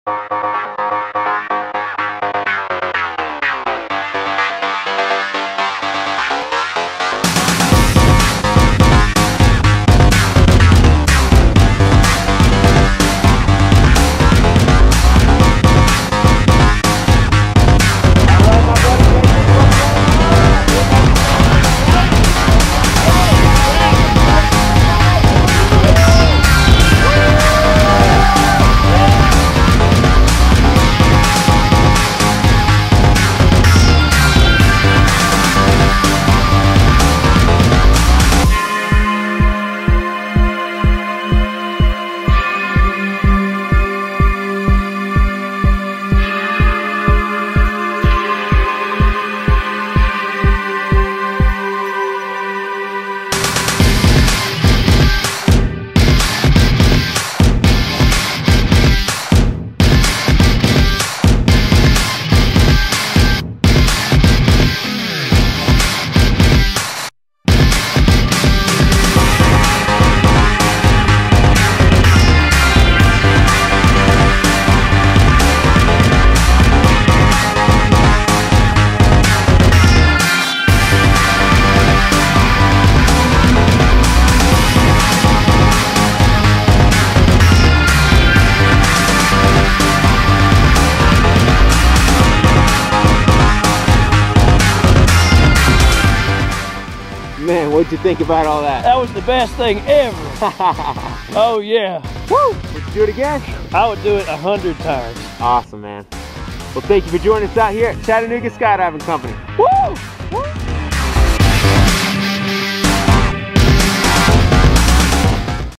Man, what'd you think about all that? That was the best thing ever. Oh yeah. Woo! Would you do it again? I would do it 100 times. Awesome, man. Well, thank you for joining us out here at Chattanooga Skydiving Company. Woo!